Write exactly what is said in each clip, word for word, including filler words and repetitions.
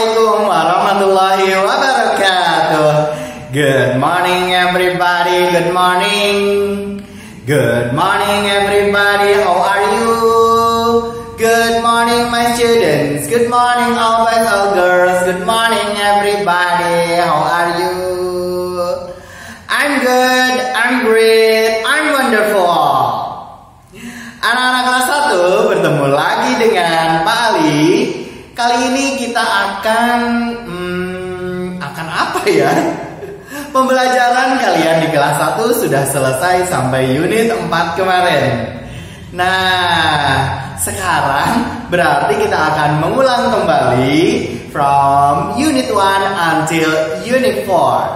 Assalamualaikum warahmatullahi wabarakatuh. Good morning everybody, good morning. Good morning everybody, how are you? Good morning my students, good morning all boys, all girls. Good morning everybody, how are you? I'm good, I'm great, I'm wonderful. Anak-anak kelas satu bertemu lagi dengan Pak Ali. Kali ini kita akan hmm, akan apa ya? Pembelajaran kalian di kelas satu sudah selesai sampai unit empat kemarin. Nah, sekarang berarti kita akan mengulang kembali from unit one until unit four.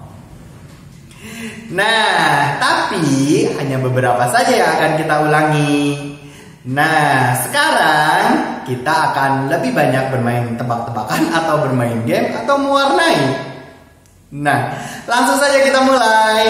Nah, tapi hanya beberapa saja yang akan kita ulangi. Nah, sekarang kita akan lebih banyak bermain tebak-tebakan atau bermain game atau mewarnai. Nah, langsung saja kita mulai.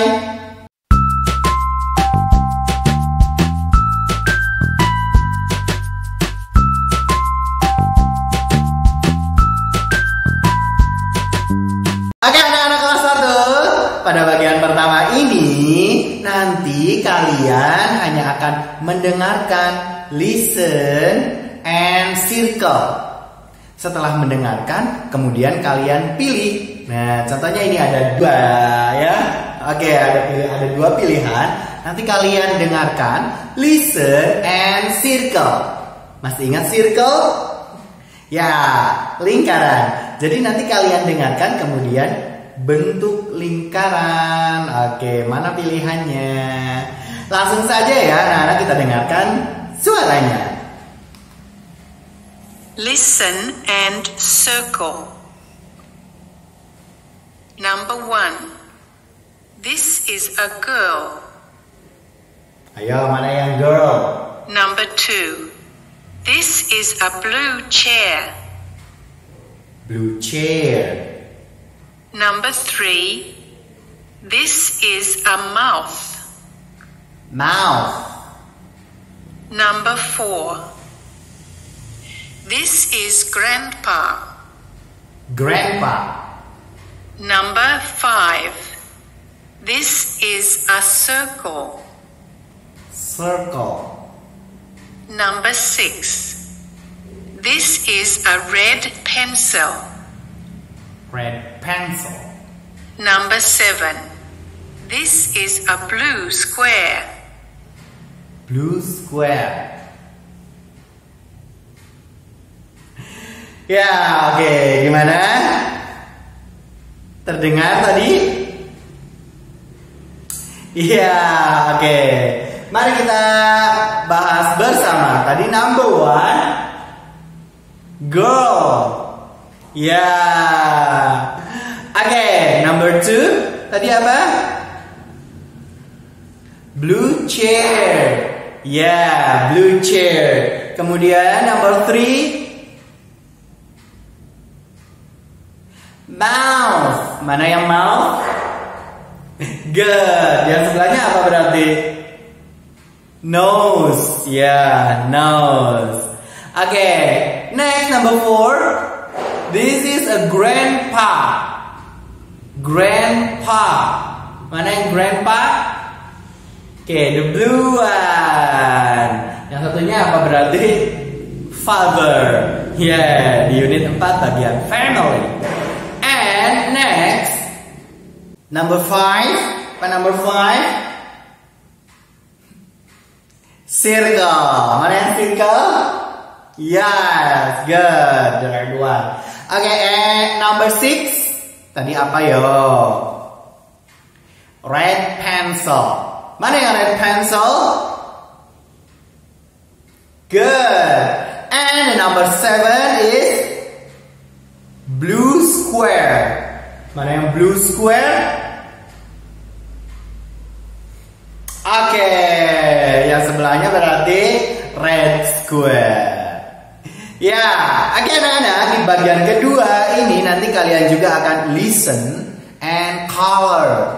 Oke, anak-anak kelas satu, pada bagian pertama ini nanti kalian hanya akan mendengarkan, listen, and circle. Setelah mendengarkan, kemudian kalian pilih. Nah, contohnya ini ada dua ya. Oke, ada ada dua pilihan. Nanti kalian dengarkan, listen, and circle. Masih ingat circle? Ya, lingkaran. Jadi nanti kalian dengarkan, kemudian bentuk lingkaran. Oke, mana pilihannya? Langsung saja ya, nah kita dengarkan suaranya. Listen and circle. Number one. This is a girl. Ayo, mana yang girl? Number two. This is a blue chair. Blue chair. Number three. This is a mouth. Mouth. Number four. This is grandpa. Grandpa. Number five. This is a circle. Circle. Number six. This is a red pencil. Red pencil. Number seven. This is a blue square. Blue square. Ya, oke, okay. Gimana? Terdengar tadi? Iya, oke. Okay. Mari kita bahas bersama. Tadi number one, girl. Ya, yeah. Oke, okay. Number two, tadi apa? Blue chair. Ya, yeah, blue chair. Kemudian number three, mouth. Mana yang mouth? Good. Yang sebelahnya apa berarti? Nose. Ya, yeah, nose. Oke, okay. Next number four. This is a grandpa. Grandpa. Mana yang grandpa? Oke, okay, the blue one. Yang satunya apa berarti? Father. Ya, yeah, di unit empat bagian family. And next, number five. Apa number five? Circle. Mana yang circle? Yes, good. The right one. Okay, and number six. Tadi apa yo? Red pencil. Mana yang red pencil? Good. And number seven is blue square. Mana yang blue square? Oke, okay. Yang sebelahnya berarti red square. Ya, oke okay, anak-anak, di bagian kedua ini nanti kalian juga akan listen and color.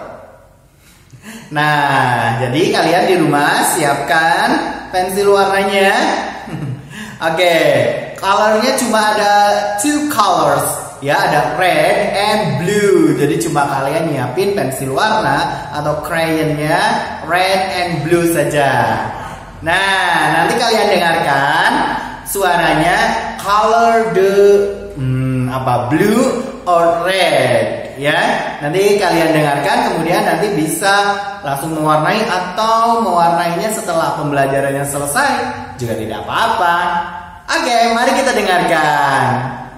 Nah, jadi kalian di rumah siapkan pensil warnanya. Oke, okay. Colornya cuma ada two colors. ya, ada red and blue. Jadi cuma kalian nyiapin pensil warna atau crayonnya red and blue saja. Nah, nanti kalian dengarkan suaranya color the hmm, apa blue or red, ya. Nanti kalian dengarkan, kemudian nanti bisa langsung mewarnai atau mewarnainya setelah pembelajarannya selesai juga tidak apa-apa. Oke, mari kita dengarkan.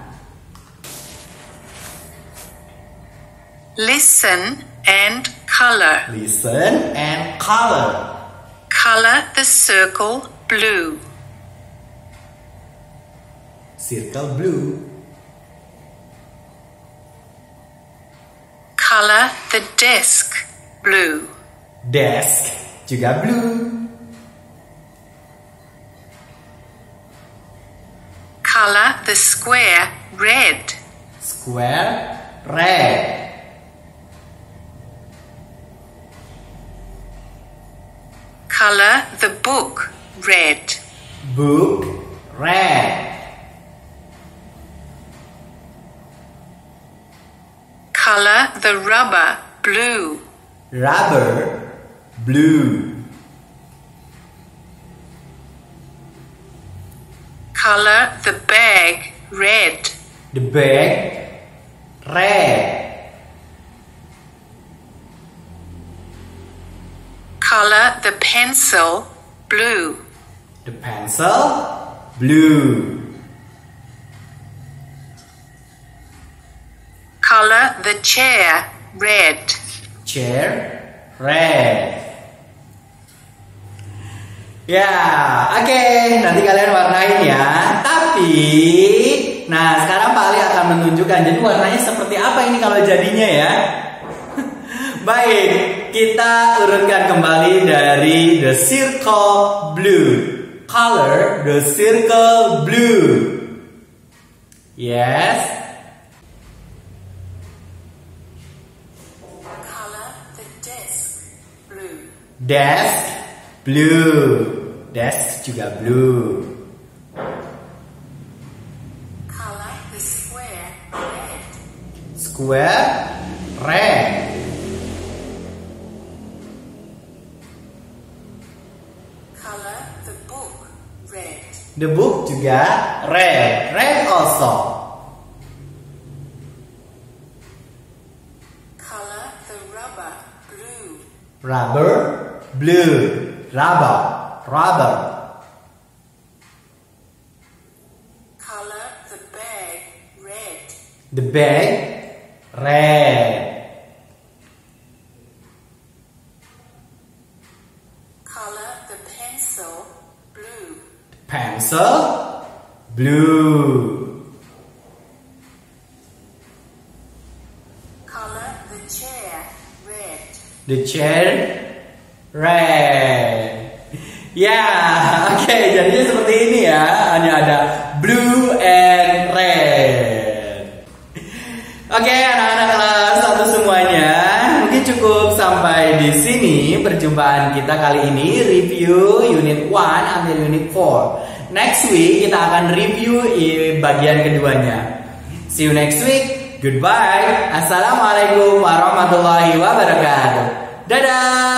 Listen and color. Listen and color. Color the circle blue. Circle blue. Color the desk blue. Desk juga blue. Color the square red. Square red. Color the book red. Book red. Color the rubber blue. Rubber blue. Color the bag red. The bag red. Color the pencil blue. The pencil blue. Color the chair red. Chair red. Ya, oke, okay. Nanti kalian warnain ya. Tapi, nah sekarang Pak Ali akan menunjukkan jadi warnanya seperti apa ini kalau jadinya ya. Baik, kita urutkan kembali dari the circle blue. Color the circle blue. Yes. Color the desk blue. Desk blue. Desk juga blue. Color the square red. Square red. Color the book red. The book juga red. Red also. Color the rubber blue. Rubber blue. Rubber. Rubber. Color the bag red. The bag red. Color the pencil blue. Pencil blue. Color the chair red. The chair red. Ya, oke, okay, jadinya seperti ini ya. Hanya ada blue and red. Oke, okay, anak-anak kelas satu semuanya, mungkin cukup sampai di sini perjumpaan kita kali ini, review unit one sampai unit four. Next week kita akan review bagian keduanya. See you next week. Goodbye. Assalamualaikum warahmatullahi wabarakatuh. Dadah.